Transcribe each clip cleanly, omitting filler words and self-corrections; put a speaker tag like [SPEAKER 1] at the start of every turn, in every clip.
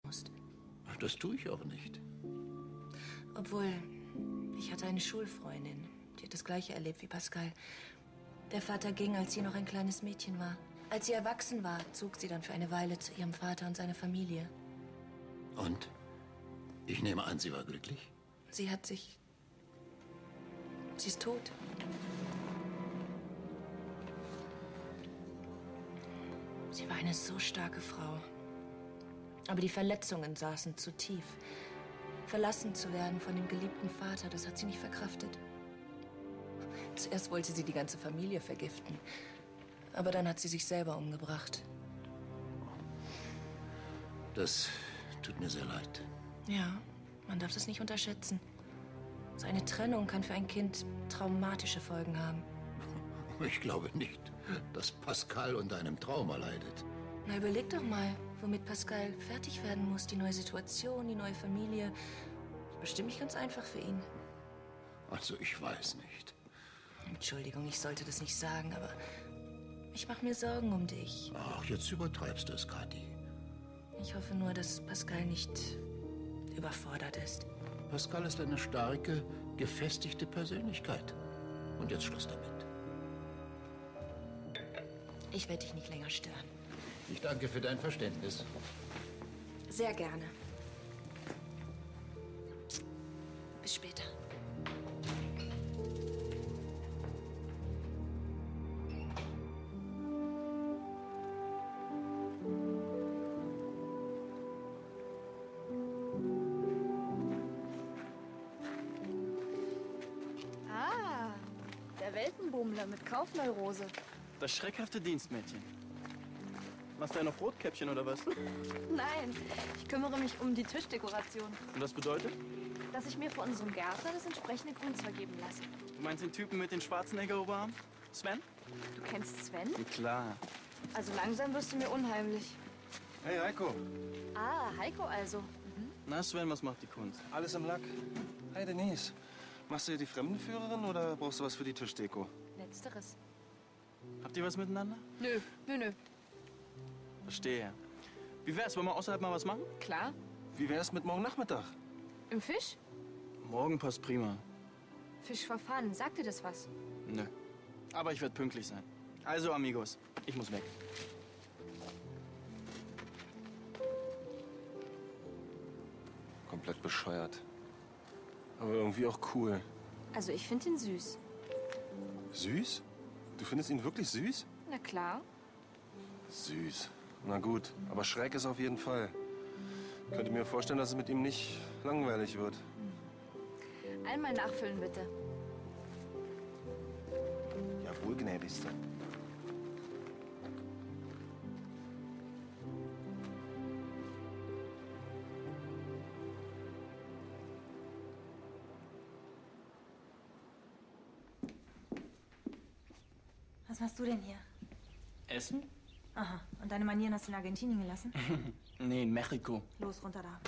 [SPEAKER 1] musst.
[SPEAKER 2] Das tue ich auch nicht.
[SPEAKER 1] Obwohl, ich hatte eine Schulfreundin, die hat das Gleiche erlebt wie Pascal. Der Vater ging, als sie noch ein kleines Mädchen war. Als sie erwachsen war, zog sie dann für eine Weile zu ihrem Vater und seiner Familie.
[SPEAKER 2] Und? Ich nehme an, sie war glücklich?
[SPEAKER 1] Sie ist tot. Sie war eine so starke Frau. Aber die Verletzungen saßen zu tief. Verlassen zu werden von dem geliebten Vater, das hat sie nicht verkraftet. Zuerst wollte sie die ganze Familie vergiften. Aber dann hat sie sich selber umgebracht.
[SPEAKER 2] Das tut mir sehr leid.
[SPEAKER 1] Ja, man darf das nicht unterschätzen. So eine Trennung kann für ein Kind traumatische Folgen haben.
[SPEAKER 2] Ich glaube nicht, dass Pascal unter einem Trauma leidet.
[SPEAKER 1] Na, überleg doch mal, womit Pascal fertig werden muss. Die neue Situation, die neue Familie. Bestimmt nicht ganz einfach für ihn.
[SPEAKER 2] Also, ich weiß nicht.
[SPEAKER 1] Entschuldigung, ich sollte das nicht sagen, aber ich mache mir Sorgen um dich.
[SPEAKER 2] Ach, jetzt übertreibst du es, Kathi.
[SPEAKER 1] Ich hoffe nur, dass Pascal nicht überfordert ist.
[SPEAKER 2] Pascal ist eine starke, gefestigte Persönlichkeit. Und jetzt Schluss damit.
[SPEAKER 1] Ich werde dich nicht länger stören.
[SPEAKER 2] Ich danke für dein Verständnis.
[SPEAKER 1] Sehr gerne. Bis später.
[SPEAKER 3] Ah, der Weltenbummler mit Kaufneurose.
[SPEAKER 4] Das schreckhafte Dienstmädchen. Machst du ja noch Rotkäppchen oder was?
[SPEAKER 3] Nein, ich kümmere mich um die Tischdekoration.
[SPEAKER 4] Und das bedeutet?
[SPEAKER 3] Dass ich mir von unserem Gärtner das entsprechende Grünzeug geben lasse.
[SPEAKER 4] Du meinst den Typen mit den Schwarzenegger-Oberarm? Sven?
[SPEAKER 3] Du kennst Sven?
[SPEAKER 4] Ja, klar.
[SPEAKER 3] Also langsam wirst du mir unheimlich.
[SPEAKER 5] Hey, Heiko.
[SPEAKER 3] Ah, Heiko also.
[SPEAKER 4] Na, Sven, was macht die Kunst?
[SPEAKER 5] Alles im Lack. Hi, Denise. Machst du hier die Fremdenführerin oder brauchst du was für die Tischdeko?
[SPEAKER 3] Letzteres.
[SPEAKER 4] Habt ihr was miteinander?
[SPEAKER 3] Nö.
[SPEAKER 4] Verstehe. Wie wär's? Wollen wir außerhalb mal was machen?
[SPEAKER 3] Klar.
[SPEAKER 5] Wie wär's mit morgen Nachmittag?
[SPEAKER 3] Im Fisch?
[SPEAKER 4] Morgen passt prima.
[SPEAKER 3] Fisch for fun. Sagt dir das was?
[SPEAKER 4] Nö. Aber ich werde pünktlich sein. Also, Amigos, ich muss weg.
[SPEAKER 5] Komplett bescheuert. Aber irgendwie auch cool.
[SPEAKER 3] Also ich finde ihn süß.
[SPEAKER 5] Süß? Du findest ihn wirklich süß?
[SPEAKER 3] Na klar.
[SPEAKER 5] Süß. Na gut, aber schräg ist auf jeden Fall. Ich könnte mir vorstellen, dass es mit ihm nicht langweilig wird.
[SPEAKER 3] Einmal nachfüllen, bitte.
[SPEAKER 5] Jawohl, gnädigste.
[SPEAKER 6] Was machst du denn hier?
[SPEAKER 4] Essen?
[SPEAKER 6] Aha. Und deine Manieren hast du in Argentinien gelassen?
[SPEAKER 4] Nee, in Mexiko.
[SPEAKER 6] Los, runter da.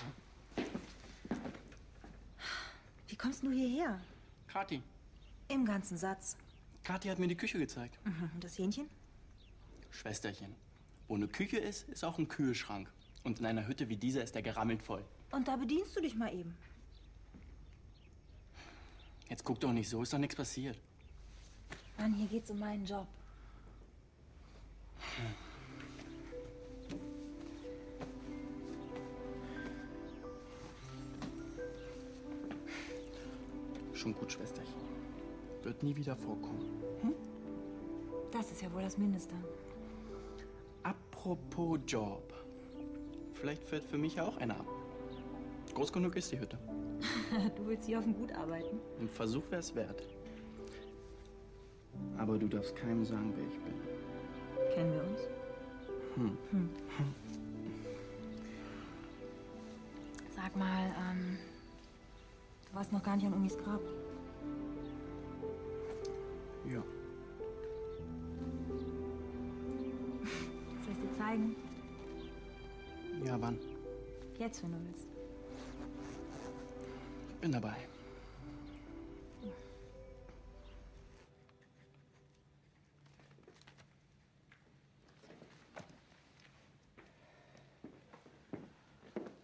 [SPEAKER 6] Wie kommst du hierher?
[SPEAKER 4] Kathi.
[SPEAKER 6] Im ganzen Satz.
[SPEAKER 4] Kathi hat mir die Küche gezeigt.
[SPEAKER 6] Und das Hähnchen?
[SPEAKER 4] Schwesterchen, wo eine Küche ist, ist auch ein Kühlschrank. Und in einer Hütte wie dieser ist der gerammelt voll.
[SPEAKER 6] Und da bedienst du dich mal eben.
[SPEAKER 4] Jetzt guck doch nicht so, ist doch nichts passiert.
[SPEAKER 6] Mann, hier geht's um meinen Job.
[SPEAKER 4] Schon gut, Schwesterchen. Wird nie wieder vorkommen.
[SPEAKER 6] Das ist ja wohl das Mindeste.
[SPEAKER 4] Apropos Job. Vielleicht fährt für mich ja auch einer ab. Groß genug ist die Hütte.
[SPEAKER 6] Du willst hier auf dem Gut arbeiten?
[SPEAKER 4] Ein Versuch wäre es wert. Aber du darfst keinem sagen, wer ich bin.
[SPEAKER 6] Kennen wir uns? Sag mal, du warst noch gar nicht an Umis Grab.
[SPEAKER 4] Ja.
[SPEAKER 6] Soll ich dir zeigen?
[SPEAKER 4] Ja, wann?
[SPEAKER 6] Jetzt, wenn du willst.
[SPEAKER 4] Bin dabei.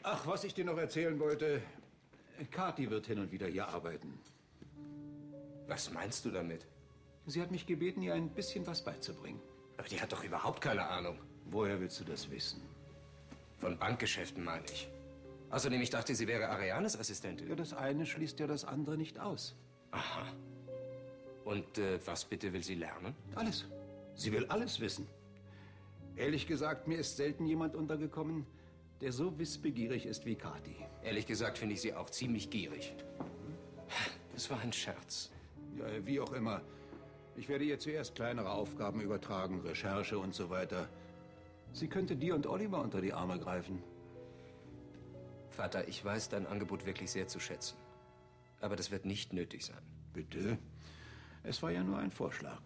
[SPEAKER 2] Ach, was ich dir noch erzählen wollte. Kathi wird hin und wieder hier arbeiten.
[SPEAKER 7] Was meinst du damit?
[SPEAKER 2] Sie hat mich gebeten, ihr ein bisschen was beizubringen.
[SPEAKER 7] Aber die hat doch überhaupt keine Ahnung.
[SPEAKER 2] Woher willst du das wissen?
[SPEAKER 7] Von Bankgeschäften, meine ich. Außerdem, ich dachte, sie wäre Arianes Assistentin.
[SPEAKER 2] Ja, das eine schließt ja das andere nicht aus.
[SPEAKER 7] Aha. Und was bitte will sie lernen?
[SPEAKER 2] Alles. Sie will alles wissen. Ehrlich gesagt, mir ist selten jemand untergekommen, der so wissbegierig ist wie Kathi.
[SPEAKER 7] Ehrlich gesagt finde ich sie auch ziemlich gierig. Das war ein Scherz.
[SPEAKER 2] Ja, wie auch immer. Ich werde ihr zuerst kleinere Aufgaben übertragen, Recherche und so weiter. Sie könnte dir und Oliver unter die Arme greifen.
[SPEAKER 7] Vater, ich weiß dein Angebot wirklich sehr zu schätzen. Aber das wird nicht nötig sein.
[SPEAKER 2] Bitte? Es war ja nur ein Vorschlag.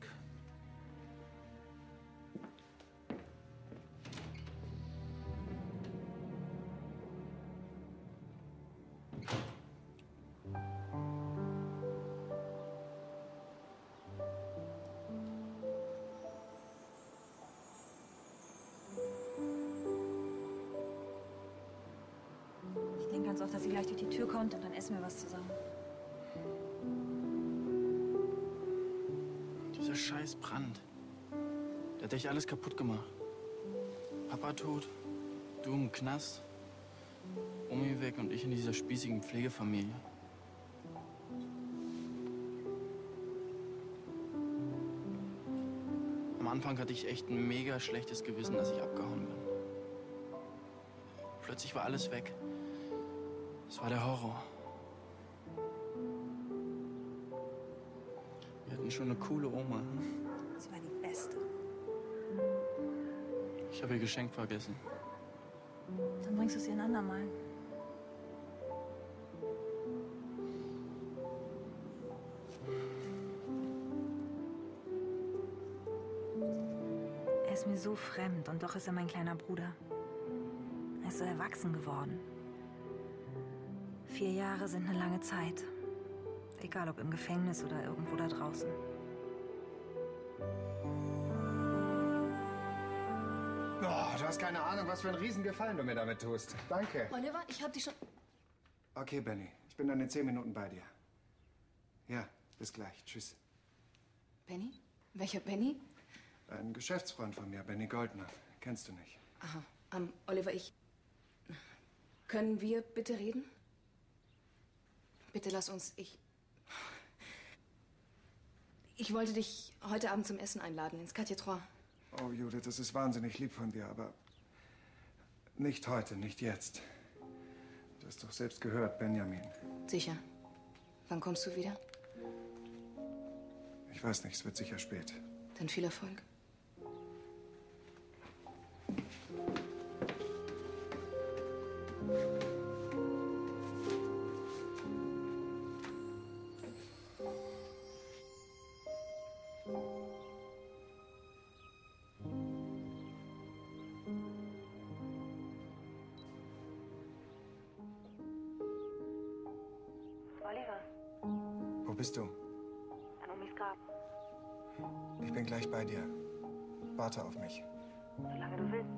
[SPEAKER 6] Ich denke ganz oft, dass sie gleich durch die Tür kommt und dann essen wir was zusammen.
[SPEAKER 4] Dieser scheiß Brand. Der hat echt alles kaputt gemacht. Papa tot, du im Knast, Omi weg und ich in dieser spießigen Pflegefamilie. Am Anfang hatte ich echt ein mega schlechtes Gewissen, dass ich abgehauen bin. Plötzlich war alles weg. Es war der Horror. Wir hatten schon eine coole Oma.
[SPEAKER 6] Sie war die Beste.
[SPEAKER 4] Ich habe ihr Geschenk vergessen.
[SPEAKER 6] Dann bringst du es ihr ein andermal. Er ist mir so fremd und doch ist er mein kleiner Bruder. Er ist so erwachsen geworden. 4 Jahre sind eine lange Zeit. Egal ob im Gefängnis oder irgendwo da draußen.
[SPEAKER 8] Oh, du hast keine Ahnung, was für einen Riesengefallen du mir damit tust. Danke.
[SPEAKER 1] Oliver, ich hab dich schon...
[SPEAKER 8] Okay, Benny. Ich bin dann in 10 Minuten bei dir. Ja, bis gleich. Tschüss.
[SPEAKER 1] Benny? Welcher Benny?
[SPEAKER 8] Ein Geschäftsfreund von mir, Benny Goldner. Kennst du nicht?
[SPEAKER 1] Aha. Oliver, Können wir bitte reden? Bitte lass uns... Ich wollte dich heute Abend zum Essen einladen, ins Quatre Trois.
[SPEAKER 8] Oh, Judith, das ist wahnsinnig lieb von dir, aber nicht heute, nicht jetzt. Du hast doch selbst gehört, Benjamin.
[SPEAKER 1] Sicher. Wann kommst du wieder?
[SPEAKER 8] Ich weiß nicht, es wird sicher spät.
[SPEAKER 1] Dann viel Erfolg.
[SPEAKER 6] Oliver,
[SPEAKER 8] Wo bist du?
[SPEAKER 6] an Omis Grab.
[SPEAKER 8] Ich bin gleich bei dir. Warte auf mich.
[SPEAKER 6] Solange du willst.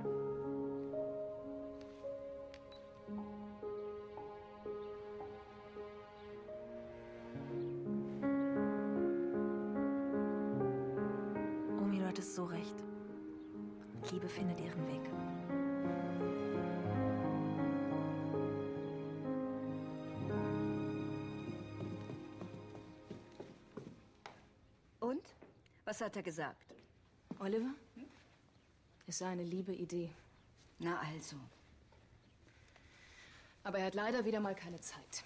[SPEAKER 6] Omi, du hattest so recht. Liebe findet ihren Weg.
[SPEAKER 9] Und? Was hat er gesagt?
[SPEAKER 1] Oliver? Es sei eine liebe Idee.
[SPEAKER 9] Na also.
[SPEAKER 1] Aber er hat leider wieder mal keine Zeit.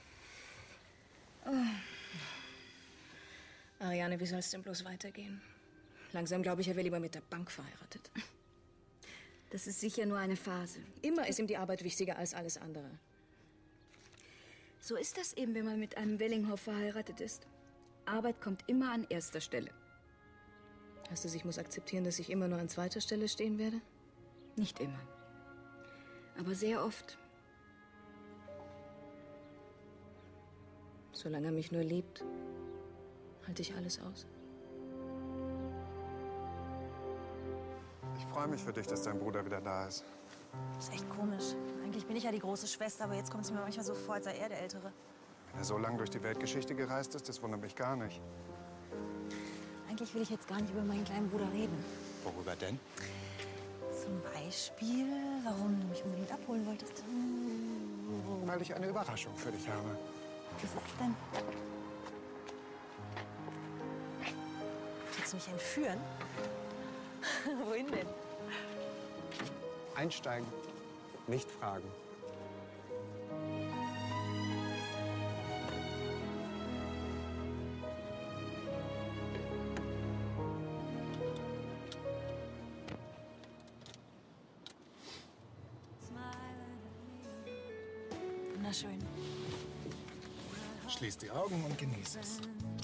[SPEAKER 1] Ariane, wie soll es denn bloß weitergehen? Langsam glaube ich, er wäre lieber mit der Bank verheiratet.
[SPEAKER 9] Das ist sicher nur eine Phase.
[SPEAKER 1] Immer ist ihm die Arbeit wichtiger als alles andere.
[SPEAKER 9] So ist das eben, wenn man mit einem Wellinghoff verheiratet ist. Arbeit kommt immer an erster Stelle.
[SPEAKER 1] Heißt das, ich muss akzeptieren, dass ich immer nur an zweiter Stelle stehen werde?
[SPEAKER 9] Nicht immer. Aber sehr oft.
[SPEAKER 1] Solange er mich nur liebt, halte ich alles aus.
[SPEAKER 8] Ich freue mich für dich, dass dein Bruder wieder da ist.
[SPEAKER 6] Das ist echt komisch. Eigentlich bin ich ja die große Schwester, aber jetzt kommt es mir manchmal so vor, als sei er der Ältere.
[SPEAKER 8] Wenn er so lange durch die Weltgeschichte gereist ist, das wundert mich gar nicht.
[SPEAKER 6] Eigentlich will ich jetzt gar nicht über meinen kleinen Bruder reden.
[SPEAKER 8] Worüber denn?
[SPEAKER 6] Zum Beispiel, warum du mich unbedingt abholen wolltest.
[SPEAKER 8] Weil ich eine Überraschung für dich habe.
[SPEAKER 6] Was ist es denn? Willst du mich entführen? Wohin denn?
[SPEAKER 8] Einsteigen, nicht fragen.
[SPEAKER 6] Wunderschön.
[SPEAKER 8] Schließ die Augen und genieß es.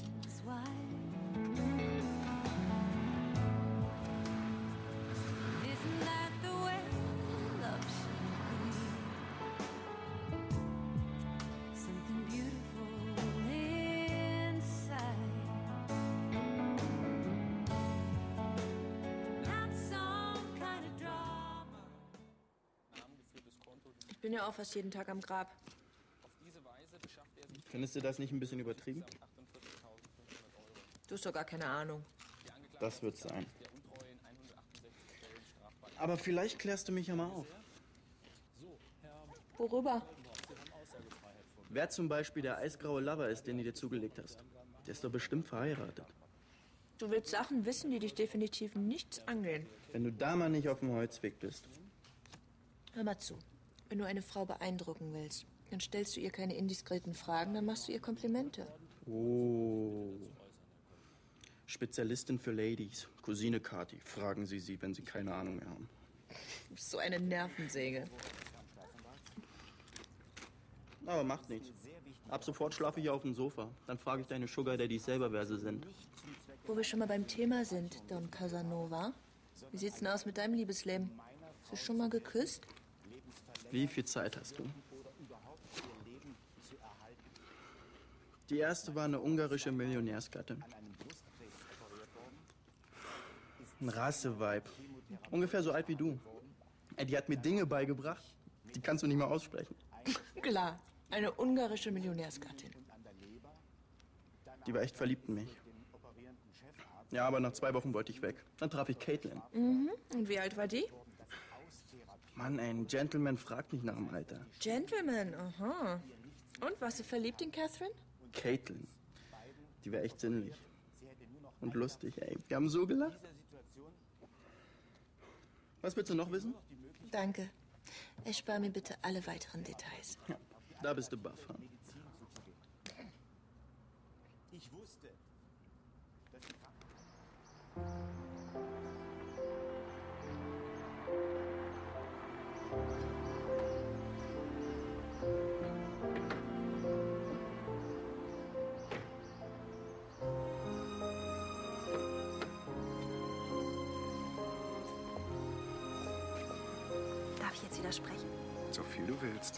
[SPEAKER 1] Ich bin ja auch fast jeden Tag am Grab.
[SPEAKER 4] Findest du das nicht ein bisschen übertrieben?
[SPEAKER 1] Du hast doch gar keine Ahnung.
[SPEAKER 4] Das wird sein. Aber vielleicht klärst du mich ja mal auf.
[SPEAKER 1] Worüber?
[SPEAKER 4] Wer zum Beispiel der eisgraue Lover ist, den du dir zugelegt hast. Der ist doch bestimmt verheiratet.
[SPEAKER 1] Du willst Sachen wissen, die dich definitiv nichts angehen.
[SPEAKER 4] Wenn du da mal nicht auf dem Holzweg bist.
[SPEAKER 1] Hör mal zu. Wenn du eine Frau beeindrucken willst, dann stellst du ihr keine indiskreten Fragen, dann machst du ihr Komplimente.
[SPEAKER 4] Oh. Spezialistin für Ladies. Cousine Kati. Fragen Sie sie, wenn Sie keine Ahnung mehr haben.
[SPEAKER 1] Du bist so eine Nervensäge.
[SPEAKER 4] Aber macht nichts. Ab sofort schlafe ich auf dem Sofa. Dann frage ich deine Sugar Daddies selber, wer sie sind.
[SPEAKER 1] Wo wir schon mal beim Thema sind, Don Casanova. Wie sieht's denn aus mit deinem Liebesleben? Hast du schon mal geküsst?
[SPEAKER 4] Wie viel Zeit hast du? Die erste war eine ungarische Millionärsgattin. Ein Rasseweib. Ungefähr so alt wie du. Die hat mir Dinge beigebracht, die kannst du nicht mehr aussprechen.
[SPEAKER 1] Klar, eine ungarische Millionärsgattin.
[SPEAKER 4] Die war echt verliebt in mich. Ja, aber nach 2 Wochen wollte ich weg. Dann traf ich Caitlin.
[SPEAKER 1] Mhm. Und wie alt war die?
[SPEAKER 4] Mann, ein Gentleman fragt nicht nach dem Alter.
[SPEAKER 1] Gentleman, aha. Und, warst du verliebt in Catherine?
[SPEAKER 4] Caitlin. Die war echt sinnlich. Und lustig, ey. Wir haben so gelacht. Was willst du noch wissen?
[SPEAKER 1] Danke. Erspar mir bitte alle weiteren Details.
[SPEAKER 4] Ja, da bist du baff. Hm?
[SPEAKER 10] Ich wusste, dass die
[SPEAKER 6] Darf ich jetzt widersprechen?
[SPEAKER 8] So viel du willst.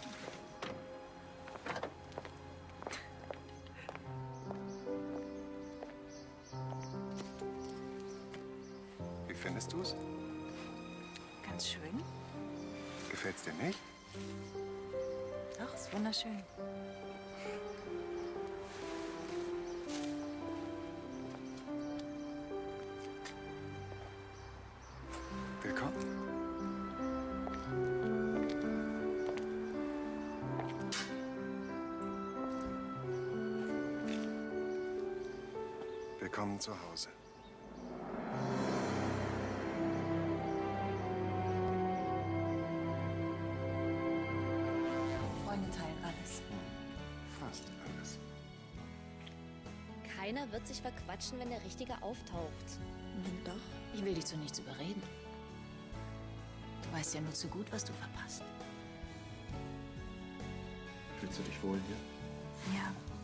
[SPEAKER 8] Wie findest du's?
[SPEAKER 6] Ganz schön.
[SPEAKER 8] Gefällt's dir nicht?
[SPEAKER 6] Doch, ist wunderschön.
[SPEAKER 8] Willkommen. Willkommen zu Hause.
[SPEAKER 1] Freunde teilen alles.
[SPEAKER 8] Fast alles.
[SPEAKER 11] Keiner wird sich verquatschen, wenn der Richtige auftaucht.
[SPEAKER 1] Und doch.
[SPEAKER 12] Ich will dich zu nichts überreden. Du weißt ja nur zu gut, was du verpasst.
[SPEAKER 5] Fühlst du dich wohl hier?
[SPEAKER 6] Ja.